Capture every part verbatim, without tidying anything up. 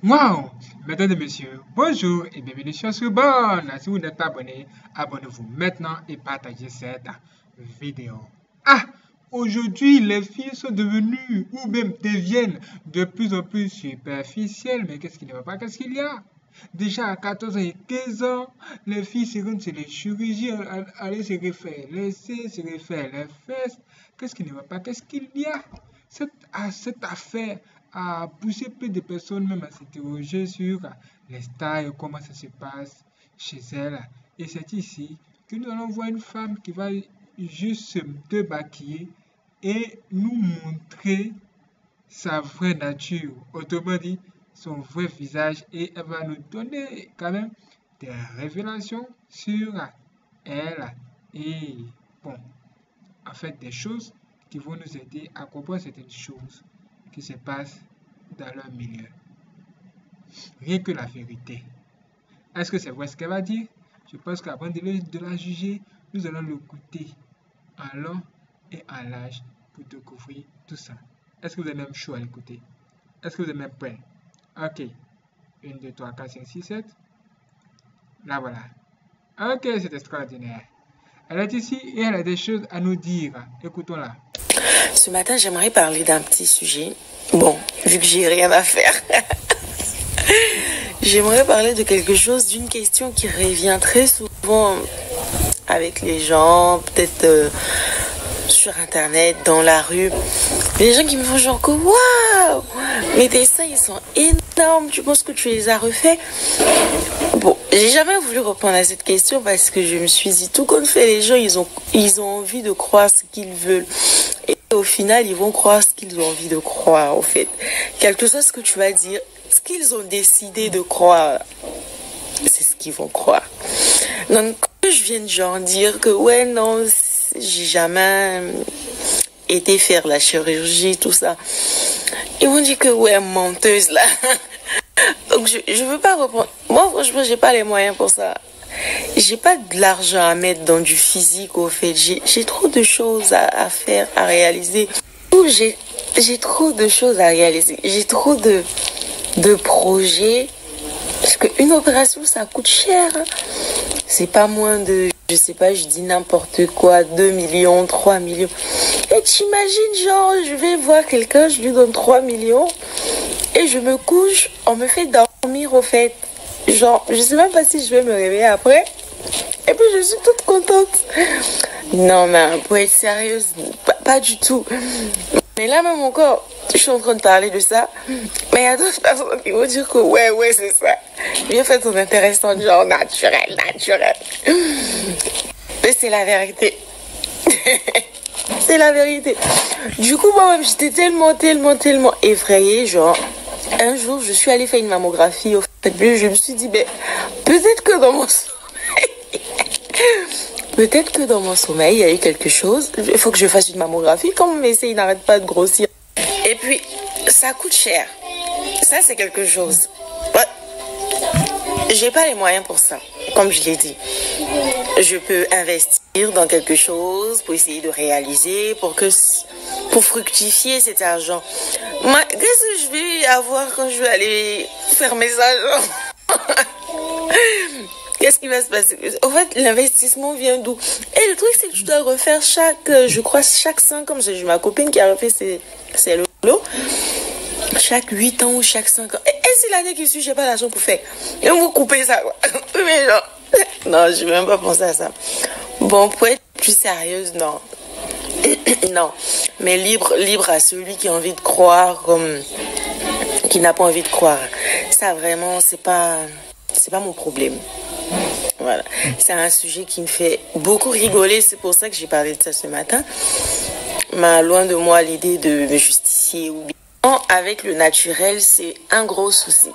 Wow! Mesdames et messieurs, bonjour et bienvenue sur Subon. Si vous n'êtes pas abonné, abonnez-vous maintenant et partagez cette vidéo. Ah! Aujourd'hui, les filles sont devenues ou même deviennent de plus en plus superficielles. Mais qu'est-ce qu'il ne va pas? Qu'est-ce qu'il y a? Déjà à quatorze ans et quinze ans, les filles se rendent chez les chirurgiens, aller se refaire les seins, se refaire les fesses. Qu'est-ce qui ne va pas? Qu'est-ce qu'il y a? Cette, ah, cette affaire a poussé plus de personnes même à s'interroger sur les styles, comment ça se passe chez elles. Et c'est ici que nous allons voir une femme qui va juste se démaquiller et nous montrer sa vraie nature, autrement dit, son vrai visage, et elle va nous donner quand même des révélations sur elle et bon, en fait des choses qui vont nous aider à comprendre certaines choses qui se passent dans leur milieu. Rien que la vérité. Est-ce que c'est vrai ce qu'elle va dire? Je pense qu'avant de, de la juger, nous allons l'écouter en long et en large pour découvrir tout ça. Est-ce que vous êtes même chaud à l'écouter? Est-ce que vous êtes même prêt? Ok. un, deux, trois, quatre, cinq, six, sept. Là voilà. Ok, c'est extraordinaire. Elle est ici et elle a des choses à nous dire. Écoutons-la. Ce matin, j'aimerais parler d'un petit sujet. Bon, vu que j'ai rien à faire. J'aimerais parler de quelque chose, d'une question qui revient très souvent avec les gens, peut-être euh, sur internet, dans la rue. Les gens qui me font genre que waouh, mais tes seins ils sont énormes, tu penses que tu les as refaits? Bon, j'ai jamais voulu répondre à cette question parce que je me suis dit, tout comme fait les gens, ils ont, ils ont envie de croire ce qu'ils veulent. Et au final, ils vont croire ce qu'ils ont envie de croire, en fait. Quel que soit ce que tu vas dire, ce qu'ils ont décidé de croire, c'est ce qu'ils vont croire. Donc, quand je viens de genre dire que, ouais, non, j'ai jamais été faire la chirurgie, tout ça, ils vont dire que, ouais, menteuse, là. Donc, je, je veux pas reprendre. Moi, franchement, j'ai pas les moyens pour ça. J'ai pas de l'argent à mettre dans du physique, au fait. J'ai, j'ai trop de choses à, à faire, à réaliser. J'ai, j'ai trop de choses à réaliser. J'ai trop de, de projets. Parce qu'une opération, ça coûte cher. C'est pas moins de, je sais pas, je dis n'importe quoi, deux millions, trois millions. Et t'imagines, genre, je vais voir quelqu'un, je lui donne trois millions. Et je me couche, on me fait dormir, au fait. Genre, je sais même pas si je vais me réveiller après. Et puis, je suis toute contente. Non, mais pour être sérieuse, pas, pas du tout. Mais là, même encore, je suis en train de parler de ça. Mais il y a d'autres personnes qui vont dire que, ouais, ouais, c'est ça. Bien fait ton intéressant, genre, naturel, naturel. Mais c'est la vérité. C'est la vérité. Du coup, moi-même, j'étais tellement, tellement, tellement effrayée, genre... Un jour, je suis allée faire une mammographie. Au fait, je me suis dit, ben, peut-être que dans mon sommeil, peut-être que dans mon sommeil, il y a eu quelque chose. Il faut que je fasse une mammographie. Comme mes seins, ils n'arrêtent pas de grossir. Et puis, ça coûte cher. Ça, c'est quelque chose. Ouais. J'ai pas les moyens pour ça, comme je l'ai dit. Je peux investir dans quelque chose pour essayer de réaliser, pour que, pour fructifier cet argent. Moi, qu'est-ce que je vais avoir quand je vais aller faire mes agents? Qu'est-ce qui va se passer? En fait, l'investissement vient d'où? Et le truc, c'est que tu dois refaire chaque, je crois, chaque cinq ans. J'ai ma copine qui a refait ses, ses lots. Chaque huit ans ou chaque cinq ans. Et, et si l'année qui suit, j'ai pas l'argent pour faire. Et on va couper ça, quoi. Mais genre, non, je vais même pas penser à ça. Bon, pour être plus sérieuse, non. Non. Mais libre, libre à celui qui a envie de croire comme, qui n'a pas envie de croire. Ça, vraiment, c'est pas, c'est pas mon problème. Voilà. C'est un sujet qui me fait beaucoup rigoler. C'est pour ça que j'ai parlé de ça ce matin. Mais loin de moi l'idée de me justifier ou bien. Avec le naturel, c'est un gros souci.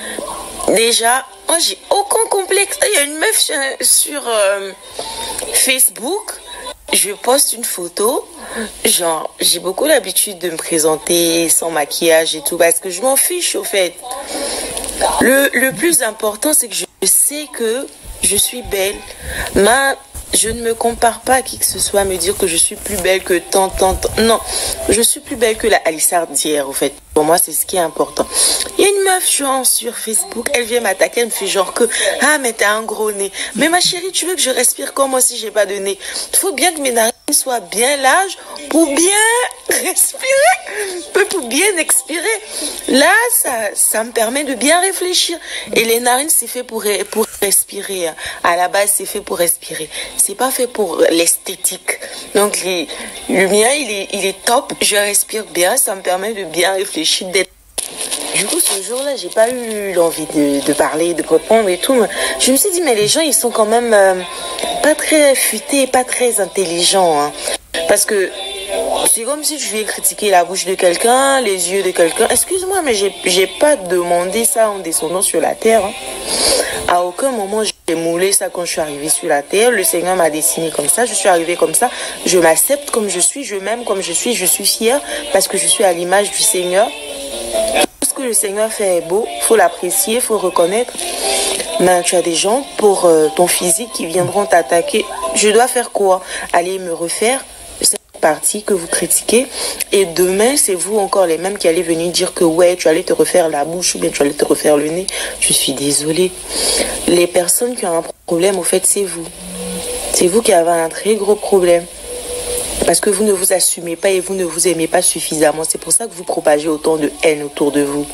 Déjà, moi, j'ai aucun complexe. Il y a une meuf sur, sur euh, Facebook. Je poste une photo. Genre, j'ai beaucoup l'habitude de me présenter sans maquillage et tout. Parce que je m'en fiche, au fait. Le, le plus important, c'est que je sais que je suis belle. Ma... Je ne me compare pas à qui que ce soit, me dire que je suis plus belle que tant, tant, tant. Non, je suis plus belle que la Alissard d'hier, au fait. Pour moi, c'est ce qui est important. Il y a une meuf genre, sur Facebook, elle vient m'attaquer, elle me fait genre que « Ah, mais t'as un gros nez. » Mais ma chérie, tu veux que je respire comme moi si j'ai pas de nez? Il faut bien que mes narines soient bien larges pour bien respirer, pour bien expirer. Là, ça, ça me permet de bien réfléchir. Et les narines, c'est fait pour, pour respirer. À la base, c'est fait pour respirer. C'est pas fait pour l'esthétique. Donc, les, le mien, il est, il est top. Je respire bien, ça me permet de bien réfléchir, d'être. Du coup, ce jour-là, j'ai pas eu l'envie de, de parler, de répondre et tout. Je me suis dit, mais les gens, ils sont quand même euh, pas très futés, pas très intelligents. Hein. Parce que c'est comme si je vais critiquer la bouche de quelqu'un, les yeux de quelqu'un. Excuse-moi, mais j'ai, j'ai pas demandé ça en descendant sur la terre. Hein. À aucun moment, j'ai moulé ça quand je suis arrivée sur la terre. Le Seigneur m'a dessiné comme ça. Je suis arrivée comme ça. Je m'accepte comme je suis. Je m'aime comme je suis. Je suis fière parce que je suis à l'image du Seigneur. Tout ce que le Seigneur fait est beau. Il faut l'apprécier, il faut reconnaître. Mais tu as des gens pour euh, ton physique qui viendront t'attaquer. Je dois faire quoi? Aller me refaire cette partie que vous critiquez. Et demain, c'est vous encore les mêmes qui allez venir dire que ouais, tu allais te refaire la bouche ou bien tu allais te refaire le nez. Je suis désolée. Les personnes qui ont un problème, au fait, c'est vous. C'est vous qui avez un très gros problème. Parce que vous ne vous assumez pas et vous ne vous aimez pas suffisamment. C'est pour ça que vous propagez autant de haine autour de vous.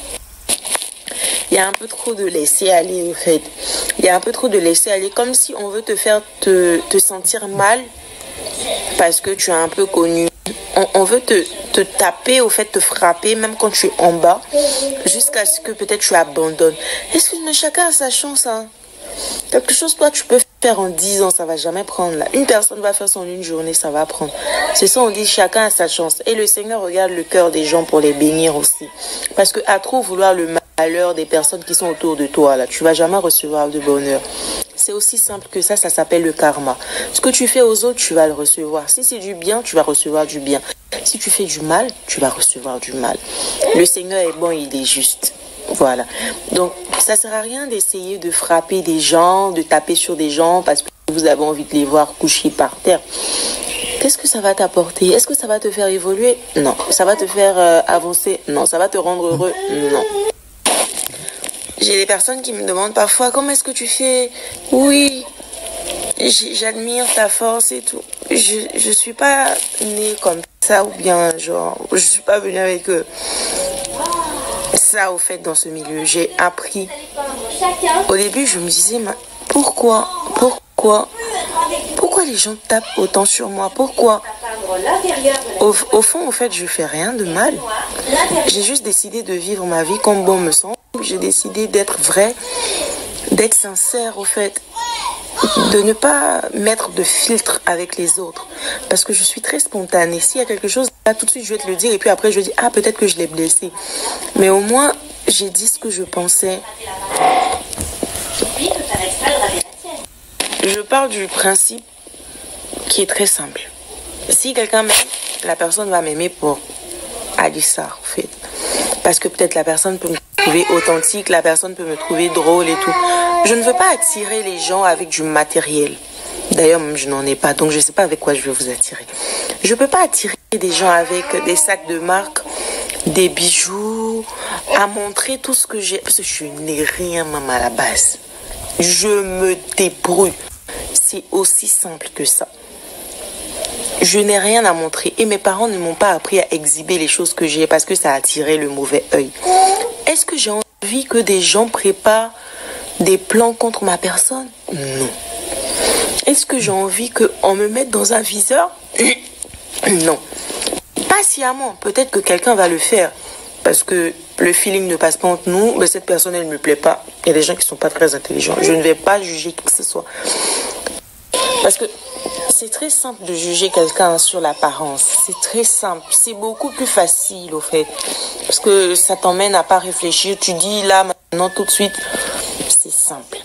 Il y a un peu trop de laisser aller, en fait. Il y a un peu trop de laisser aller. Comme si on veut te faire te, te sentir mal parce que tu es un peu connu. On, on veut te, te taper, au fait, te frapper, même quand tu es en bas, jusqu'à ce que peut-être tu abandonnes. Excuse-moi, chacun a sa chance, hein. Quelque chose, toi, tu peux faire en dix ans, ça va jamais prendre là. Une personne va faire son une journée, ça va prendre. C'est ça, on dit chacun a sa chance. Et le Seigneur regarde le cœur des gens pour les bénir aussi. Parce que à trop vouloir le malheur des personnes qui sont autour de toi, là, tu vas jamais recevoir de bonheur. C'est aussi simple que ça, ça s'appelle le karma. Ce que tu fais aux autres, tu vas le recevoir. Si c'est du bien, tu vas recevoir du bien. Si tu fais du mal, tu vas recevoir du mal. Le Seigneur est bon, il est juste. Voilà. Donc, ça ne sert à rien d'essayer de frapper des gens, de taper sur des gens parce que vous avez envie de les voir couchés par terre. Qu'est-ce que ça va t'apporter? Est-ce que ça va te faire évoluer? Non. Ça va te faire euh, avancer? Non. Ça va te rendre heureux? Non. J'ai des personnes qui me demandent parfois comment est-ce que tu fais? Oui, j'admire ta force et tout. Je ne suis pas née comme ça ou bien genre, je ne suis pas venue avec eux. Ça, au fait, dans ce milieu, j'ai appris. Au début, je me disais, mais pourquoi, pourquoi, pourquoi les gens tapent autant sur moi? Pourquoi? Au, au fond, au fait, je fais rien de mal. J'ai juste décidé de vivre ma vie comme bon me semble. J'ai décidé d'être vrai, d'être sincère, au fait. De ne pas mettre de filtre avec les autres. Parce que je suis très spontanée. S'il y a quelque chose, là, tout de suite, je vais te le dire. Et puis après, je dis, ah, peut-être que je l'ai blessé. Mais au moins, j'ai dit ce que je pensais. Je parle du principe qui est très simple. Si quelqu'un m'aime, la personne va m'aimer pour Alissa, en fait. Parce que peut-être la personne peut me trouver authentique, la personne peut me trouver drôle et tout. Je ne veux pas attirer les gens avec du matériel. D'ailleurs, même je n'en ai pas, donc je ne sais pas avec quoi je vais vous attirer. Je ne peux pas attirer des gens avec des sacs de marque, des bijoux, à montrer tout ce que j'ai. Parce que je n'ai rien même à la base. Je me débrouille. C'est aussi simple que ça. Je n'ai rien à montrer et mes parents ne m'ont pas appris à exhiber les choses que j'ai parce que ça a attiré le mauvais œil. Est-ce que j'ai envie que des gens préparent des plans contre ma personne? Non. Est-ce que j'ai envie qu'on me mette dans un viseur? Non. Patiemment, peut-être que quelqu'un va le faire parce que le feeling ne passe pas entre nous, mais cette personne, elle ne me plaît pas. Il y a des gens qui ne sont pas très intelligents. Je ne vais pas juger qui que ce soit. Parce que c'est très simple de juger quelqu'un sur l'apparence. C'est très simple. C'est beaucoup plus facile, au fait. Parce que ça t'emmène à pas réfléchir. Tu dis là, maintenant, tout de suite. C'est simple.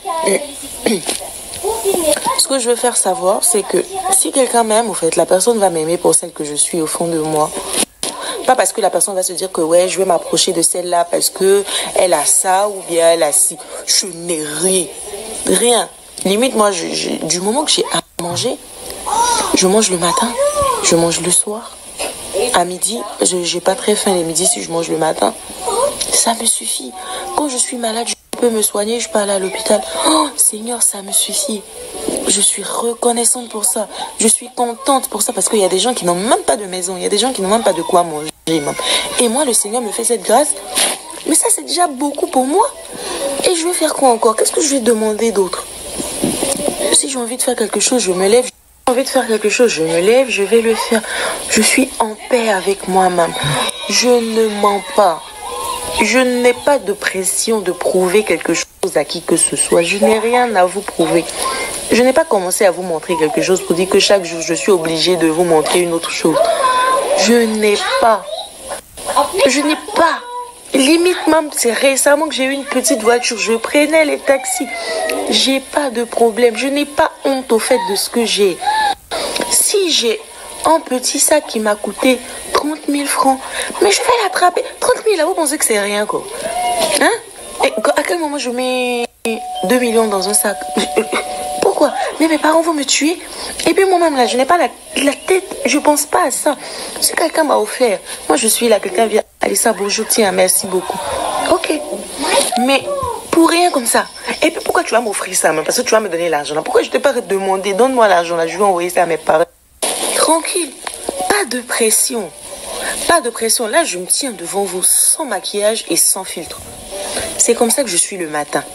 Ce que je veux faire savoir, c'est que si quelqu'un m'aime, au fait, la personne va m'aimer pour celle que je suis au fond de moi. Pas parce que la personne va se dire que ouais, je vais m'approcher de celle-là parce que elle a ça ou bien elle a ci. Je n'ai rien. Rien. Limite, moi, je, je, du moment que j'ai à manger, je mange le matin, je mange le soir. À midi, je n'ai pas très faim les midis si je mange le matin. Ça me suffit. Quand je suis malade, je peux me soigner, je peux aller à l'hôpital. Oh, Seigneur, ça me suffit. Je suis reconnaissante pour ça. Je suis contente pour ça parce qu'il y a des gens qui n'ont même pas de maison. Il y a des gens qui n'ont même pas de quoi manger. Et moi, le Seigneur me fait cette grâce. Mais ça, c'est déjà beaucoup pour moi. Et je vais faire quoi encore? Qu'est-ce que je vais demander d'autre? Si j'ai envie de faire quelque chose, je me lève. J'ai envie de faire quelque chose, je me lève, je vais le faire. Je suis en paix avec moi-même. Je ne mens pas. Je n'ai pas de pression de prouver quelque chose à qui que ce soit. Je n'ai rien à vous prouver. Je n'ai pas commencé à vous montrer quelque chose pour dire que chaque jour, je suis obligée de vous montrer une autre chose. Je n'ai pas. Je n'ai pas. Limite même, c'est récemment que j'ai eu une petite voiture. Je prenais les taxis. J'ai pas de problème. Je n'ai pas honte au fait de ce que j'ai. Si j'ai un petit sac qui m'a coûté trente mille francs, mais je vais l'attraper. trente mille, là, vous pensez que c'est rien, quoi. Hein? Et à quel moment je mets deux millions dans un sac? Pourquoi? Mais mes parents vont me tuer. Et puis moi-même, là, je n'ai pas la, la tête. Je pense pas à ça. Si quelqu'un m'a offert, moi, je suis là, quelqu'un vient. Alissa, bonjour, tiens, merci beaucoup. Ok. Mais pour rien comme ça. Et puis pourquoi tu vas m'offrir ça, même? Parce que tu vas me donner l'argent. Pourquoi je ne t'ai pas demandé, donne-moi l'argent, là, je vais envoyer ça à mes parents. Tranquille. Pas de pression. Pas de pression. Là, je me tiens devant vous sans maquillage et sans filtre. C'est comme ça que je suis le matin.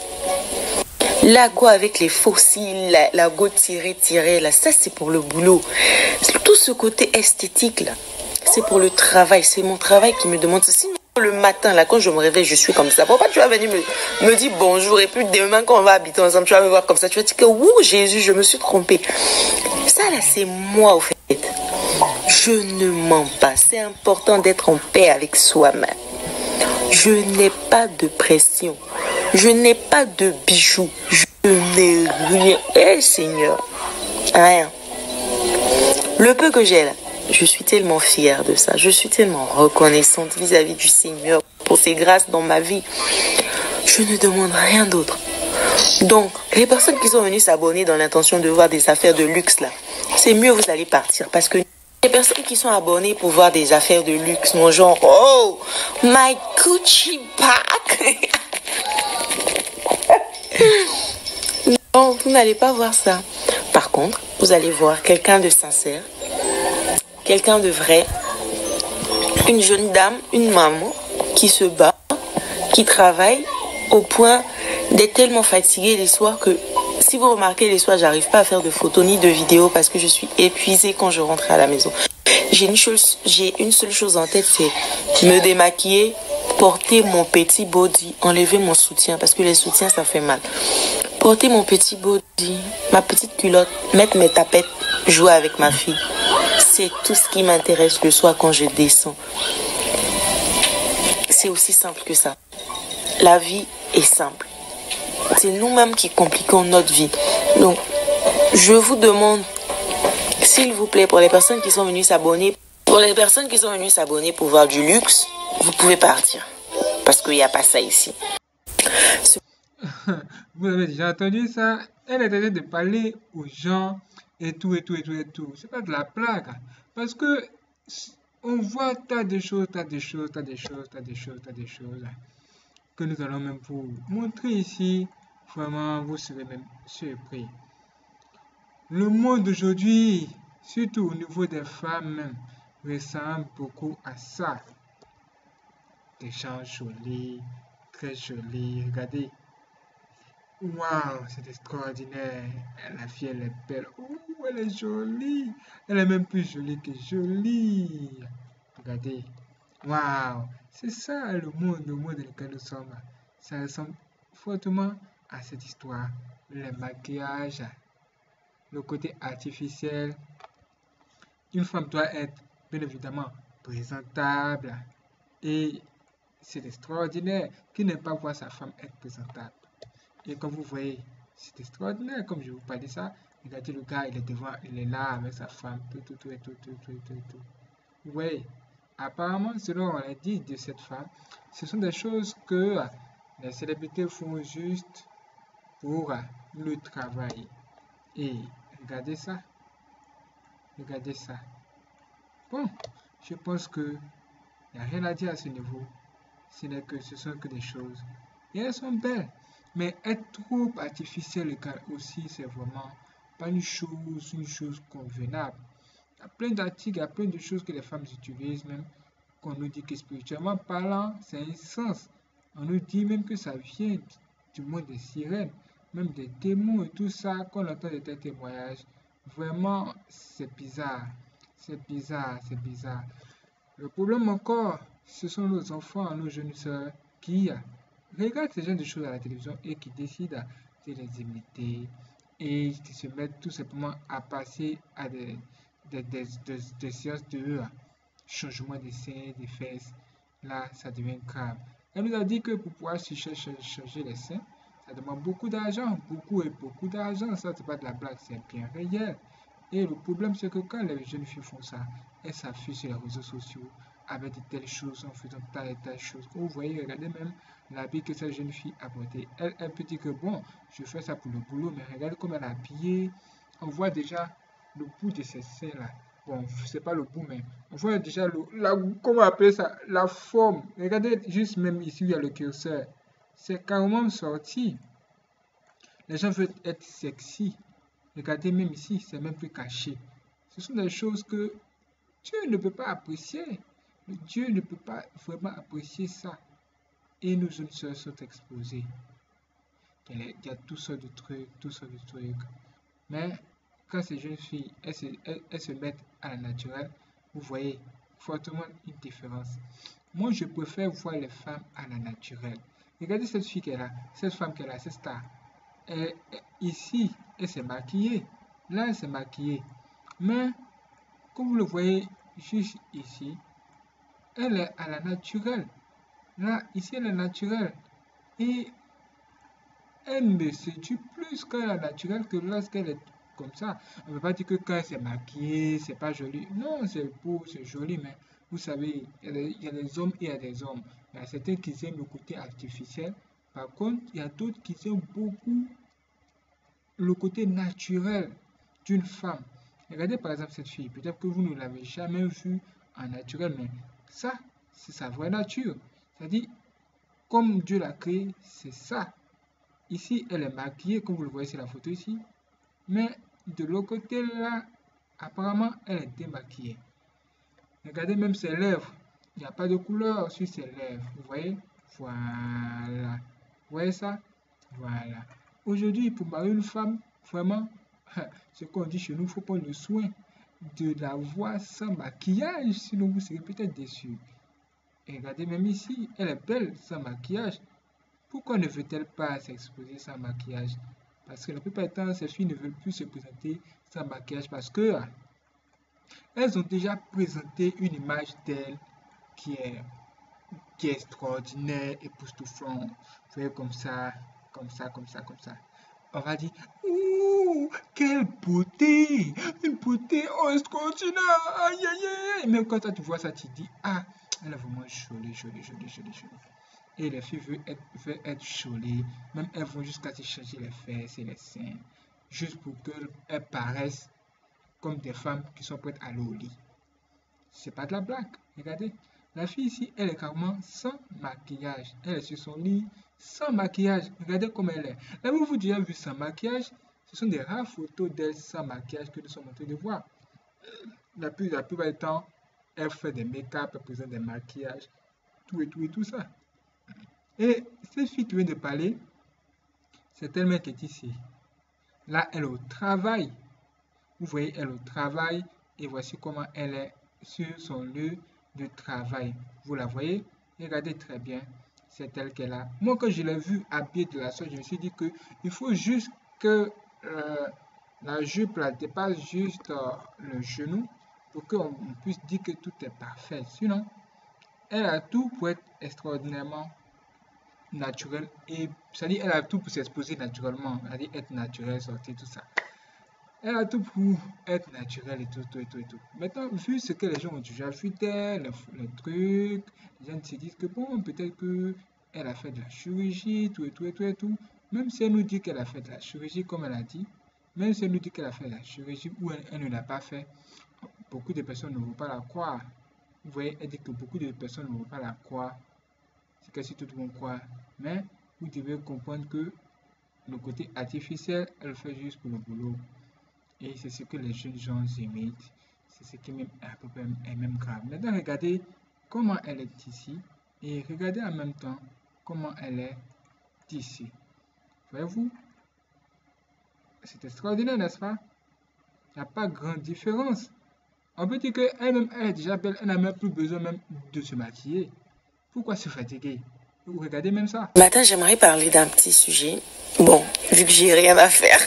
La go avec les fossiles, la, la go tirée, tirée, là, ça c'est pour le boulot. Tout ce côté esthétique, là, c'est pour le travail. C'est mon travail qui me demande ça. Sinon, le matin, là, quand je me réveille, je suis comme ça. Pourquoi tu vas venir me, me dire bonjour et puis demain, quand on va habiter ensemble, tu vas me voir comme ça. Tu vas dire que, ouh, Jésus, je me suis trompée. Ça, là, c'est moi, au fait. Je ne mens pas. C'est important d'être en paix avec soi-même. Je n'ai pas de pression. Je n'ai pas de bijoux. Je n'ai rien. Eh, Seigneur. Rien. Le peu que j'ai là, je suis tellement fière de ça. Je suis tellement reconnaissante vis-à-vis du Seigneur pour ses grâces dans ma vie. Je ne demande rien d'autre. Donc, les personnes qui sont venues s'abonner dans l'intention de voir des affaires de luxe là, c'est mieux vous allez partir parce que les personnes qui sont abonnées pour voir des affaires de luxe, mon genre, oh, my Gucci bag. Non, vous n'allez pas voir ça. Par contre, vous allez voir quelqu'un de sincère, quelqu'un de vrai, une jeune dame, une maman qui se bat, qui travaille au point d'être tellement fatiguée les soirs que, si vous remarquez, les soirs, j'arrive pas à faire de photos ni de vidéos parce que je suis épuisée quand je rentre à la maison. J'ai une chose, j'ai une seule chose en tête, c'est me démaquiller, porter mon petit body, enlever mon soutien parce que les soutiens, ça fait mal. Porter mon petit body, ma petite culotte, mettre mes tapettes, jouer avec ma fille. C'est tout ce qui m'intéresse le soir quand je descends. C'est aussi simple que ça. La vie est simple. C'est nous-mêmes qui compliquons notre vie. Donc, je vous demande, s'il vous plaît, pour les personnes qui sont venues s'abonner, pour les personnes qui sont venues s'abonner pour voir du luxe, vous pouvez partir. Parce qu'il n'y a pas ça ici. Vous avez déjà entendu ça? Elle est en train de parler aux gens et tout, et tout, et tout, et tout. C'est pas de la blague. Parce que on voit tas de choses, tas de choses, tas de choses, tas de choses, tas de choses que nous allons même vous montrer ici. Vraiment, vous serez même surpris. Le monde d'aujourd'hui, surtout au niveau des femmes même, ressemble beaucoup à ça. Des gens jolis, très jolis. Regardez. Waouh, c'est extraordinaire. La fille, elle est belle. Oh, elle est jolie. Elle est même plus jolie que jolie. Regardez. Waouh, c'est ça le monde, le monde dans lequel nous sommes. Ça ressemble fortement à cette histoire. Le maquillage, le côté artificiel. Une femme doit être, bien évidemment, présentable. Et c'est extraordinaire. Qui n'aime pas voir sa femme être présentable? Et comme vous voyez, c'est extraordinaire. Comme je vous parlais de ça, regardez le gars, il est devant, il est là avec sa femme, tout, tout, tout, tout, tout, tout, tout, tout. Vous voyez, apparemment, selon les dires de cette femme, ce sont des choses que les célébrités font juste pour le travail. Et regardez ça. Regardez ça. Bon, Je pense que il n'y a rien à dire à ce niveau. Ce n'est que ce sont que des choses. Et elles sont belles. Mais être trop artificiel aussi, c'est vraiment pas une chose, une chose convenable. Il y a plein d'articles, il y a plein de choses que les femmes utilisent, même qu'on nous dit que spirituellement parlant, c'est un sens. On nous dit même que ça vient du monde des sirènes, même des démons et tout ça, qu'on entend de tes témoignages. Vraiment, c'est bizarre. C'est bizarre, c'est bizarre. Le problème encore, ce sont nos enfants, nos jeunes sœurs qui regardent ce genre de choses à la télévision et qui décident de les imiter et qui se mettent tout simplement à passer à des, des, des, des, des séances de changement des seins, des fesses. Là, ça devient grave. Elle nous a dit que pour pouvoir changer, changer les seins, ça demande beaucoup d'argent, beaucoup et beaucoup d'argent. Ça, c'est pas de la blague, c'est bien réel. Et le problème, c'est que quand les jeunes filles font ça, elles s'affichent sur les réseaux sociaux avec de telles choses, en faisant telle et telle chose. Vous voyez, regardez même l'habit que cette jeune fille a porté. Elle, elle peut dire que bon, je fais ça pour le boulot, mais regardez comme elle est habillée. On voit déjà le bout de ses seins là. Bon, c'est pas le bout, mais on voit déjà le, la, comment appeler ça, la forme. Regardez juste même ici où il y a le curseur. C'est carrément sorti. Les gens veulent être sexy. Regardez même ici, c'est même plus caché. Ce sont des choses que Dieu ne peut pas apprécier. Dieu ne peut pas vraiment apprécier ça. Et nos jeunes sœurs sont exposées. Il y a, il y a toutes sortes de trucs, toutes sortes de trucs. Mais quand ces jeunes filles, elles se, elles, elles se mettent à la naturelle, vous voyez fortement une différence. Moi, je préfère voir les femmes à la naturelle. Regardez cette fille qu'elle a, cette femme qu'elle a, cette star. Et, et, ici, elle s'est maquillée. Là, elle s'est maquillée. Mais, comme vous le voyez juste ici, elle est à la naturelle. Là, ici, elle est naturelle. Et elle me séduit plus quand elle est naturelle que lorsqu'elle est comme ça. On ne peut pas dire que quand elle s'est maquillée, c'est pas joli. Non, c'est beau, c'est joli, mais vous savez, il y, il y a des hommes et il y a des hommes. Il y a certains qui aiment le côté artificiel. Par contre, il y a d'autres qui aiment beaucoup le côté naturel d'une femme. Regardez par exemple cette fille. Peut-être que vous ne l'avez jamais vue en naturel, mais ça, c'est sa vraie nature. C'est-à-dire, comme Dieu l'a créé, c'est ça. Ici, elle est maquillée, comme vous le voyez sur la photo ici. Mais de l'autre côté là, apparemment, elle est démaquillée. Regardez même ses lèvres. Il n'y a pas de couleur sur ses lèvres. Vous voyez? Voilà. Vous voyez ça? Voilà. Aujourd'hui, pour marier une femme, vraiment, ce qu'on dit chez nous, il faut prendre le soin de la voir sans maquillage, sinon vous serez peut-être déçus. Et regardez même ici, elle est belle sans maquillage. Pourquoi ne veut-elle pas s'exposer sans maquillage? Parce que la plupart du temps, ces filles ne veulent plus se présenter sans maquillage parce que elles ont déjà présenté une image d'elle qui est, qui est extraordinaire, époustouflante. Vous voyez, comme ça, comme ça, comme ça, comme ça. On va dire, ouh, quelle beauté! Une beauté oh, extraordinaire! Aïe, aïe, aïe! Même quand tu vois ça, tu dis, ah, elle est vraiment jolie, jolie, jolie, jolie, jolie. Et les filles veulent être, veulent être jolies. Même elles vont jusqu'à se changer les fesses et les seins. Juste pour qu'elles paraissent comme des femmes qui sont prêtes à aller au lit. C'est pas de la blague. Regardez. La fille ici, elle est carrément sans maquillage. Elle est sur son lit sans maquillage. Regardez comment elle est. Là, vous vous déjà vu sans maquillage. Ce sont des rares photos d'elle sans maquillage que nous sommes en train de voir. La plupart, la plupart du temps, elle fait des make-up, elle présente des maquillages, tout et tout et tout ça. Et cette fille qui vient de parler, c'est elle-même qui est ici. Là, elle est au travail. Vous voyez, elle est au travail et voici comment elle est sur son lieu de travail. Vous la voyez? Regardez très bien. C'est elle qu'elle a. Moi, quand je l'ai vue habillée de la sorte, je me suis dit qu'il faut juste que euh, la jupe là, dépasse juste euh, le genou pour qu'on puisse dire que tout est parfait. Sinon, elle a tout pour être extraordinairement naturelle. Et c'est-à-dire, elle a tout pour s'exposer naturellement. C'est-à-dire, être naturelle, sortir, tout ça. Elle a tout pour être naturelle et tout, tout, et tout, et tout. Maintenant, vu ce que les gens ont déjà vu d'elle, le, le truc, les gens se disent que bon, peut-être qu'elle a fait de la chirurgie, tout, et tout, et tout, et tout. Même si elle nous dit qu'elle a fait de la chirurgie, comme elle a dit, même si elle nous dit qu'elle a fait de la chirurgie ou elle, elle ne l'a pas fait, beaucoup de personnes ne vont pas la croire. Vous voyez, elle dit que beaucoup de personnes ne vont pas la croire. C'est que si tout le monde croit. Mais vous devez comprendre que le côté artificiel, elle fait juste pour le boulot. Et c'est ce que les jeunes gens imitent. C'est ce qui même, à peu près, est même grave. Maintenant, regardez comment elle est ici. Et regardez en même temps comment elle est ici. Voyez-vous? C'est extraordinaire, n'est-ce pas? Il n'y a pas grande différence. On peut dire qu'elle-même, elle est déjà belle, elle n'a même plus besoin même de se maquiller. Pourquoi se fatiguer? Vous regardez même ça. Ce matin, j'aimerais parler d'un petit sujet. Bon, vu que j'ai rien à faire.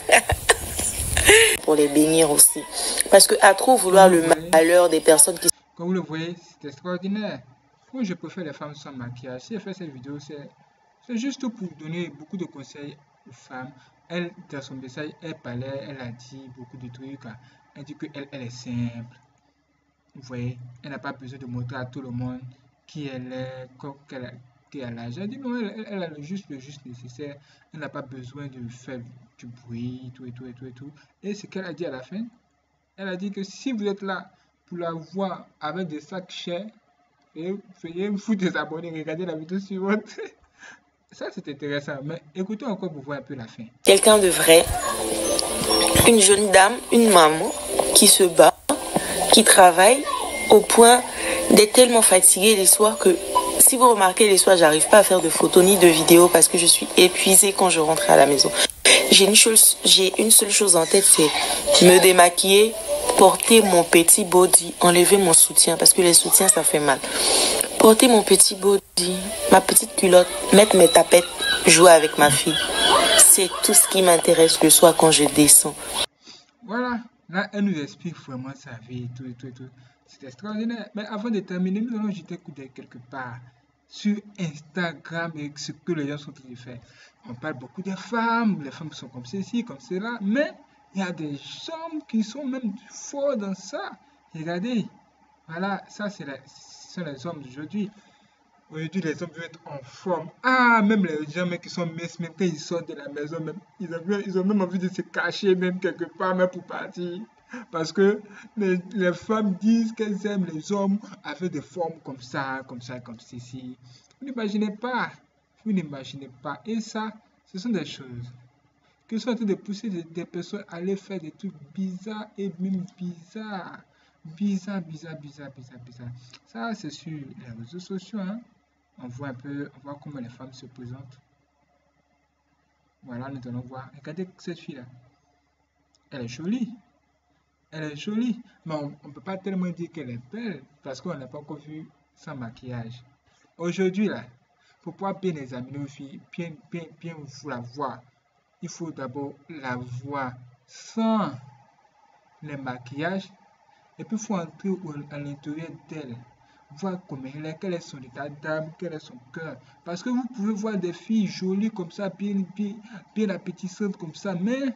Pour les bénir aussi. Parce que à trop vouloir le malheur des personnes qui... Comme vous le voyez, c'est extraordinaire. Moi, je préfère les femmes sans maquillage. Si elle fait cette vidéo, c'est juste pour donner beaucoup de conseils aux femmes. Elle, dans son message, elle parlait, elle a dit beaucoup de trucs. Elle dit qu'elle elle est simple. Vous voyez, elle n'a pas besoin de montrer à tout le monde qui elle est, qu'elle a, qu'elle a l'âge. Elle dit non, elle, elle a le juste, le juste nécessaire. Elle n'a pas besoin de faire du bruit, tout et tout et tout et tout. Et ce qu'elle a dit à la fin, elle a dit que si vous êtes là pour la voir avec des sacs chers, veuillez vous désabonner, regardez la vidéo suivante. Ça, c'est intéressant, mais écoutez encore pour voir un peu la fin. Quelqu'un de vrai, une jeune dame, une maman qui se bat, qui travaille au point d'être tellement fatiguée les soirs que, si vous remarquez, les soirs, j'arrive pas à faire de photos ni de vidéos parce que je suis épuisée quand je rentre à la maison. J'ai une chose, j'ai une seule chose en tête, c'est me démaquiller, porter mon petit body, enlever mon soutien parce que les soutiens, ça fait mal. Porter mon petit body, ma petite culotte, mettre mes tapettes, jouer avec ma fille. C'est tout ce qui m'intéresse le soir quand je descends. Voilà, là, elle nous explique vraiment sa vie, tout et tout et tout. C'est extraordinaire. Mais avant de terminer, nous allons jeter un coup d'œil quelque part sur Instagram et ce que les gens sont en train de faire. On parle beaucoup des femmes, les femmes sont comme ceci, comme cela, mais il y a des hommes qui sont même forts dans ça. Regardez, voilà, ça c'est la, ce sont les hommes d'aujourd'hui. Aujourd'hui, les hommes veulent être en forme. Ah, même les gens même qui sont minces, même quand ils sortent de la maison, même, ils, ont, ils ont même envie de se cacher même quelque part, même pour partir. Parce que les, les femmes disent qu'elles aiment les hommes avec des formes comme ça, comme ça, comme ceci. Vous n'imaginez pas. Vous n'imaginez pas. Et ça, ce sont des choses qui sont en train de pousser des, des personnes à aller faire des trucs bizarres et même bizarres. Bizarre, bizarre, bizarre, bizarre, bizarre. Ça, c'est sur les réseaux sociaux. Hein. On voit un peu, on voit comment les femmes se présentent. Voilà, nous allons voir. Regardez cette fille-là. Elle est jolie. Elle est jolie. Mais on ne peut pas tellement dire qu'elle est belle parce qu'on n'a pas encore vu sans maquillage. Aujourd'hui, là, pour pouvoir bien examiner une fille, bien, bien, bien vous la voir, il faut d'abord la voir sans les maquillages. Et puis, il faut entrer à l'intérieur d'elle, voir comment elle est, quel est son état d'âme, quel est son cœur. Parce que vous pouvez voir des filles jolies comme ça, bien, bien, bien appétissantes comme ça, mais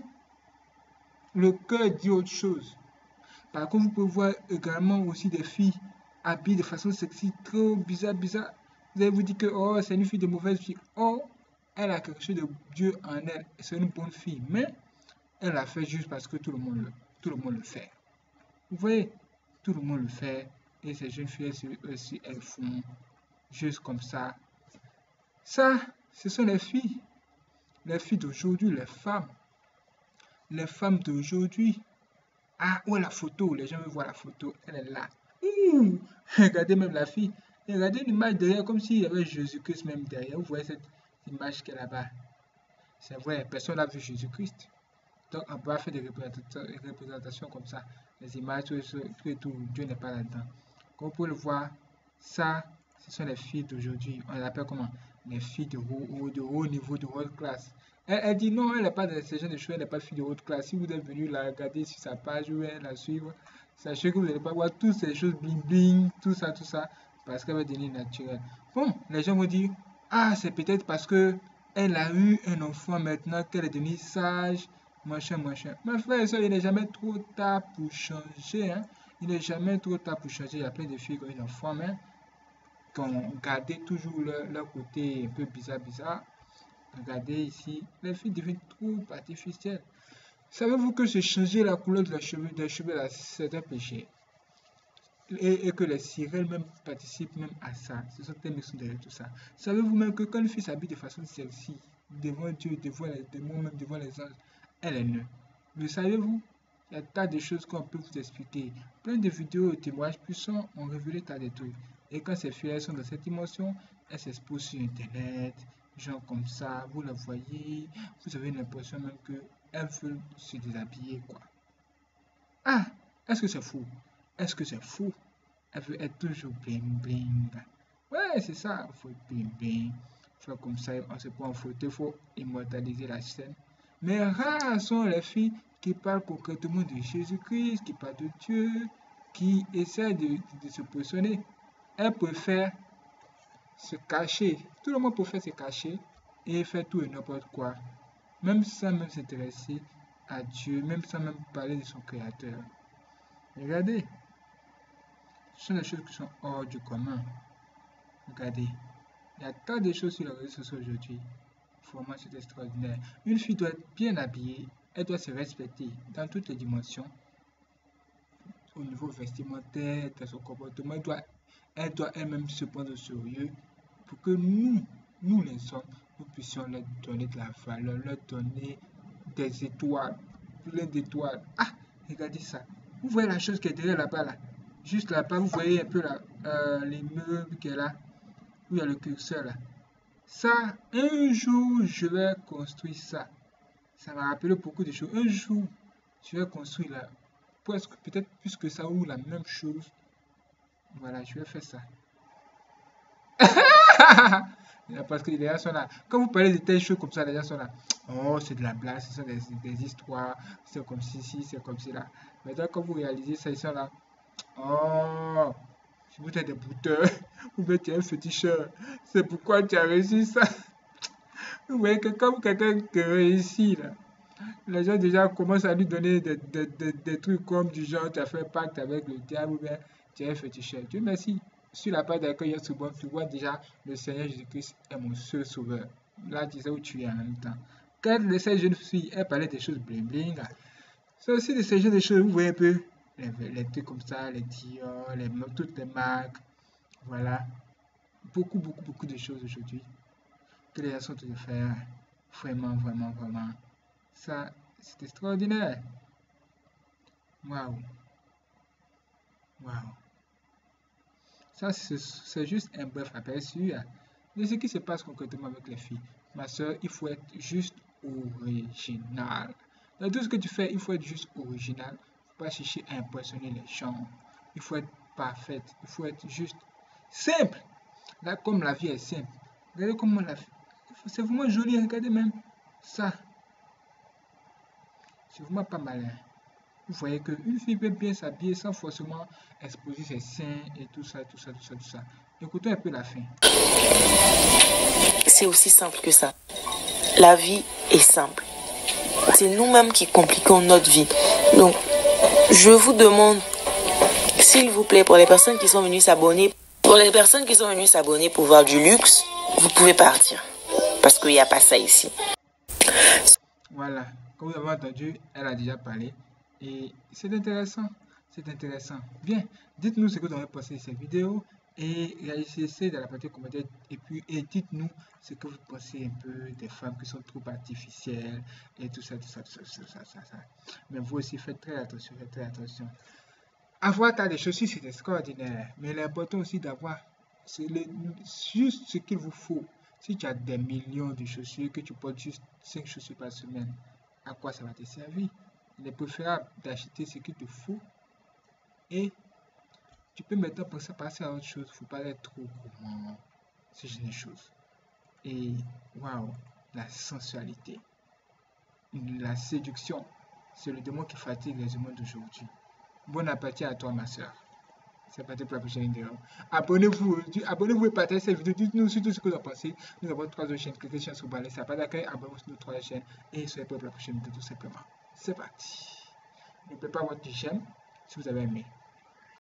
le cœur dit autre chose. Par contre, vous pouvez voir également aussi des filles habillées de façon sexy, trop bizarre, bizarre. Vous allez vous dire que oh, c'est une fille de mauvaise fille. Oh, elle a quelque chose de Dieu en elle. C'est une bonne fille, mais elle l'a fait juste parce que tout le monde le, tout le monde le fait. Vous voyez, tout le monde le fait. Et ces jeunes filles aussi, elles font juste comme ça. Ça, ce sont les filles. Les filles d'aujourd'hui, les femmes. Les femmes d'aujourd'hui. Ah, où est la photo? Les gens veulent voir la photo. Elle est là. Ouh, regardez même la fille. Et regardez l'image derrière, comme s'il y avait Jésus-Christ même derrière. Vous voyez cette image qui est là-bas. C'est vrai, personne n'a vu Jésus-Christ. Donc, on peut faire des représentations comme ça. Les images, tout, tout et tout. Dieu n'est pas là-dedans. Comme vous pouvez le voir, ça, ce sont les filles d'aujourd'hui. On les appelle comment? Les filles de haut, de haut niveau, de haute classe. Elle, elle dit non, elle n'est pas de ce genre de choses, elle n'est pas fille de haute classe. Si vous êtes venu la regarder sur sa page ou la suivre, sachez que vous n'allez pas voir toutes ces choses bling bling, tout ça, tout ça, parce qu'elle va devenir naturelle. Bon, les gens vont dire, ah, c'est peut-être parce que elle a eu un enfant maintenant qu'elle est devenue sage, machin, machin. Mais frère et soeur, il n'est jamais trop tard pour changer. Hein. Il n'est jamais trop tard pour changer. Il y a plein de filles qui ont eu des enfants, mais qui ont gardé toujours leur, leur côté un peu bizarre, bizarre. Regardez ici, les filles deviennent trop artificielles. Savez-vous que se changer la couleur de la cheveux, des cheveux, c'est un péché? et, et que les sirènes même participent même à ça. Ce sont elles qui sont derrière tout ça. Savez-vous même que quand une fille s'habille de façon sexy, devant Dieu, devant les démons, même devant les anges, elle est nue. Le savez-vous? Il y a tas de choses qu'on peut vous expliquer. Plein de vidéos et témoignages puissants ont révélé tas de trucs. Et quand ces filles sont dans cette dimension, elles s'exposent sur Internet, gens comme ça, vous la voyez, vous avez l'impression même qu'elles veulent se déshabiller, quoi. Ah, est-ce que c'est fou? Est-ce que c'est fou? Elle veut être toujours bling bling. Ouais, c'est ça, il faut être bling bling. Faire comme ça, on se prend en photo, il faut immortaliser la scène. Mais rares sont les filles qui parlent concrètement de Jésus-Christ, qui parlent de Dieu, qui essaient de, de se positionner. Elles préfèrent se cacher. Tout le monde préfère se cacher et faire tout et n'importe quoi. Même sans même s'intéresser à Dieu, même sans même parler de son Créateur. Regardez, ce sont des choses qui sont hors du commun. Regardez, il y a tant de choses sur les réseaux sociaux aujourd'hui. Vraiment, c'est extraordinaire. Une fille doit être bien habillée, elle doit se respecter dans toutes les dimensions. Au niveau vestimentaire, dans son comportement, elle doit, elle doit elle-même se prendre au sérieux pour que nous, nous les hommes, nous puissions leur donner de la valeur, leur donner des étoiles, plein d'étoiles. Ah, regardez ça. Vous voyez la chose qui est derrière là-bas, là. Juste là-bas, vous voyez un peu là, euh, les meubles qui est là, où il y a le curseur là. Ça, un jour, je vais construire ça. Ça m'a rappelé beaucoup de choses. Un jour, je vais construire là, presque, peut-être plus que ça, ou la même chose. Voilà, je vais faire ça. Parce que les gens sont là. Quand vous parlez de telles choses comme ça, les gens sont là. Oh, c'est de la blague, ce sont des, des histoires, c'est comme ci, c'est comme cela. Maintenant, quand vous réalisez ça, ils sont là. Oh, vous êtes des bouteurs, vous êtes un féticheur. C'est pourquoi tu as réussi ça. Vous voyez que quand quelqu'un te réussit, là, les gens déjà commencent à lui donner des, des, des, des trucs comme du genre, tu as fait pacte avec le diable ou bien tu es un féticheur. Dieu merci. Sur la page d'accueil, souvent, tu vois déjà le Seigneur Jésus-Christ est mon seul sauveur. Là, tu sais où tu es en même temps. Quand ces jeunes filles, elles parlaient des choses bling bling, c'est aussi de ces jeunes choses, vous voyez un peu, les, les trucs comme ça, les Dior, les, toutes les marques, voilà. Beaucoup, beaucoup, beaucoup de choses aujourd'hui que les gens sont en train de faire. Vraiment, vraiment, vraiment. Ça, c'est extraordinaire. Waouh. Waouh. Ça, c'est juste un bref aperçu de ce qui se passe concrètement avec les filles. Ma soeur, il faut être juste original. Dans tout ce que tu fais, il faut être juste original. Il ne faut pas chercher à impressionner les gens. Il faut être parfaite. Il faut être juste simple. Là, comme la vie est simple. Regardez comment la vie. C'est vraiment joli. Regardez même ça. C'est vraiment pas malin. Vous voyez qu'une fille peut bien s'habiller sans forcément exposer ses seins et tout ça, tout ça, tout ça, tout ça. Écoutons un peu la fin. C'est aussi simple que ça. La vie est simple. C'est nous-mêmes qui compliquons notre vie. Donc, je vous demande, s'il vous plaît, pour les personnes qui sont venues s'abonner, pour les personnes qui sont venues s'abonner pour voir du luxe, vous pouvez partir. Parce qu'il n'y a pas ça ici. Voilà. Comme vous avez entendu, elle a déjà parlé. Et c'est intéressant, c'est intéressant. Bien, dites-nous ce que vous avez pensé de cette vidéo et réagissez dans la partie commentaire et puis et dites-nous ce que vous pensez un peu des femmes qui sont trop artificielles et tout ça, tout ça, tout ça, tout ça, ça, ça. Mais vous aussi faites très attention, faites très attention. Avoir tas de chaussures, c'est extraordinaire, mais l'important aussi d'avoir c'est juste ce qu'il vous faut. Si tu as des millions de chaussures, que tu portes juste cinq chaussures par semaine, à quoi ça va te servir? Il est préférable d'acheter ce qu'il te faut et tu peux maintenant penser à passer à autre chose. Il ne faut pas être trop gourmand, ce genre de choses. Et waouh, la sensualité, la séduction, c'est le démon qui fatigue les humains d'aujourd'hui. Bon appétit à toi, ma soeur. C'est parti pour la prochaine vidéo. Abonnez-vous, abonnez-vous et partagez cette vidéo. Dites-nous surtout ce que vous en pensez. Nous avons trois autres chaînes. Cliquez sur le ça n'a pas d'accueil. Abonnez-vous sur nos trois chaînes et soyez prêts pour la prochaine vidéo tout simplement. C'est parti. N'oubliez pas votre j'aime si vous avez aimé.